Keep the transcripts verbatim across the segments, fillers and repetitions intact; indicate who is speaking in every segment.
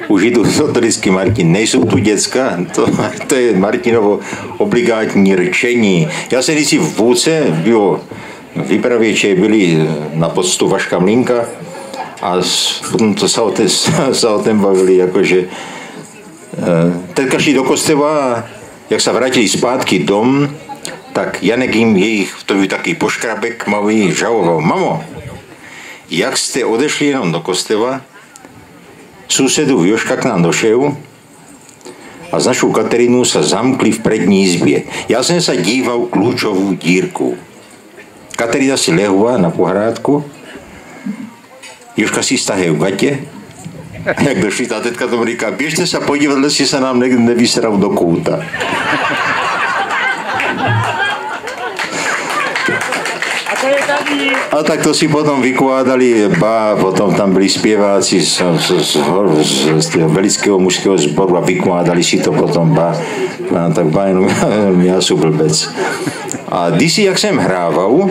Speaker 1: už jdu sotolický Martin, nejsou tu děcka, to, to je Martinovo obligátní rčení. Já jsem když si v Vůdce, bylo vypravěče byli na poctu Vaška Mlínka a potom to se o, te, se o tom bavili, jakože teďka šli do kostela a jak se vrátili zpátky dom, tak Janek jim jejich, to byl taký poškrabek malý, žaloval, mamo, jak jste odešli jenom do kostela, susedu Joška k nám došel a s našu Katerínu sa zamkli v prední izbě. Já jsem se díval kľúčovú dírku. Katerína si lehla na pohrádku, Joška si stahel v gatě a jak došli, tá tetka tomu říká, běžte sa podívat, jestli sa nám nevysral do kúta. A tak to si potom vykládali, ba, potom tam byli zpěváci z, z, z, z, z toho velického mužského zboru a vykládali si to potom, ba, ba tak ba, jenom já jsem blbec. A kdysi, jak jsem hrával,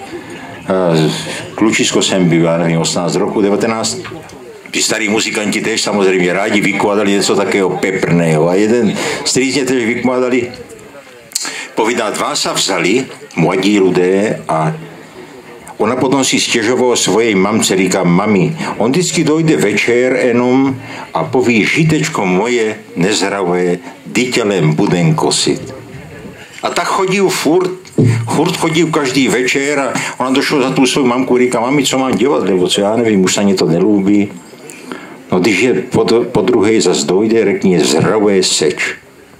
Speaker 1: klučisko jsem byl, já nevím, osmnáct roku, devatenáct, ty starí muzikanti tež samozřejmě rádi vykládali něco takého peprného a jeden strýzně tež vykládali, povídat, vás sa vzali mladí lidé a ona potom si stěžovala svojej mamce, říká, mami, on vždycky dojde večer jenom a poví, žitečko moje nezdravé, dytelem budem kosit. A tak chodil furt, furt chodil každý večer a ona došla za tu svou mamku, říká, mami, co mám dělat, nebo co, já nevím, už se ani to nelúbí. No když je po, po druhé zas dojde, řekni, zdravé seč.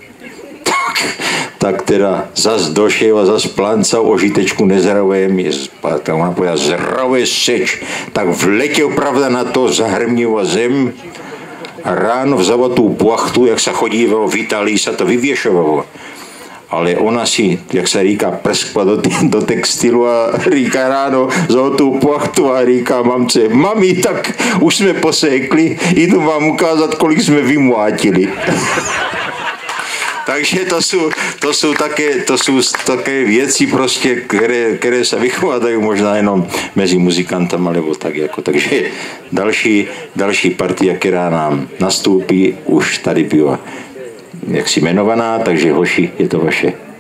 Speaker 1: Tak teda zas došel a zas plancal o žitečku nezdravé, tak ona povedala, zdravé seč, tak vletěl pravda na to, zahrmnila zem a ráno vzala tu plachtu, jak se chodívalo v Itálii, se to vyvěšovalo. Ale ona si, jak se říká, prskla do, do textilu a říká ráno, vzala tu plachtu a říká mamce, mami, tak už jsme posekli, jdu vám ukázat, kolik jsme vymlátili. Takže to jsou, to jsou také, to jsou také věci prostě, které, které se vychovádají možná jenom mezi muzikantama, nebo tak jako. Takže další, další partia, která nám nastoupí, už tady byla jaksi jmenovaná, takže hoši, je to vaše.